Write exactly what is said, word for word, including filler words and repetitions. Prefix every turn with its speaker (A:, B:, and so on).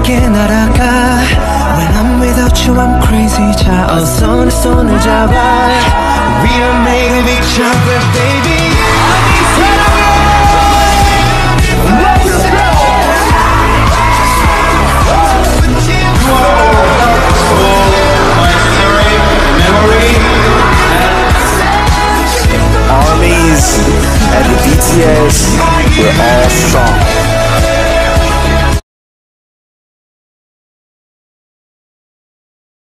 A: 함께 날아가. When I'm without you I'm crazy. 자 어서 내 손을 잡아. We are made of each other baby.
B: Armies and the B T S, we're all strong.